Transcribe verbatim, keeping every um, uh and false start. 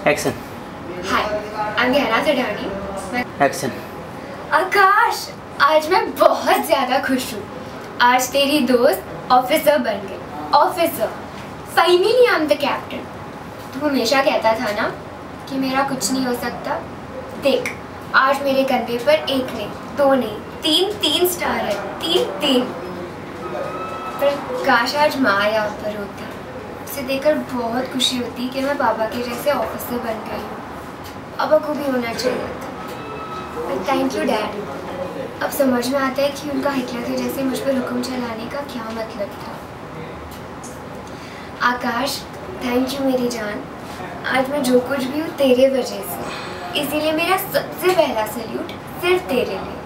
Action. Hi, I am गहना सडानी। Action. आकाश, आज मैं बहुत ज़्यादा खुश हूँ। आज तेरी दोस्त ऑफिसर बन गई। Officer, finally I am the captain. तू हमेशा कहता था ना कि मेरा कुछ नहीं हो सकता। देख, आज मेरे कंधे पर एक नहीं, दो नहीं, तीन तीन स्टार है। तीन तीन। पर काश आज माँ यहाँ पर होती। उसे देखकर बहुत खुशी होती कि मैं पापा के जैसे ऑफिसर बन गई हूँ। पापा को भी होना चाहिए था। Thank you dad. अब समझ में आता है कि उनका हिटलर के जैसे मुझ पर हुक्म चलाने का क्या मतलब था। आकाश, थैंक यू मेरी जान। आज मैं जो कुछ भी हूँ तेरे वजह से, इसीलिए मेरा सबसे पहला सैल्यूट सिर्फ तेरे लिए।